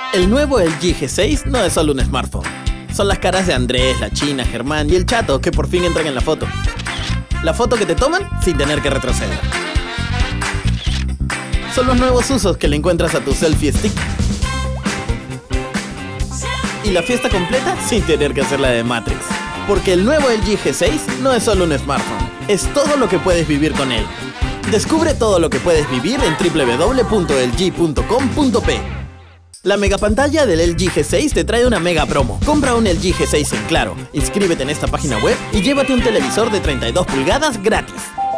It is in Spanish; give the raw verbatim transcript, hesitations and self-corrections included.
El nuevo L G G seis no es solo un smartphone. Son las caras de Andrés, la China, Germán y el Chato que por fin entran en la foto. La foto que te toman sin tener que retroceder. Son los nuevos usos que le encuentras a tu selfie stick. Y la fiesta completa sin tener que hacer la de Matrix. Porque el nuevo L G G seis no es solo un smartphone, es todo lo que puedes vivir con él. Descubre todo lo que puedes vivir en w w w punto l g punto com punto p. La mega pantalla del L G G seis te trae una mega promo. Compra un L G G seis en Claro, inscríbete en esta página web y llévate un televisor de treinta y dos pulgadas gratis.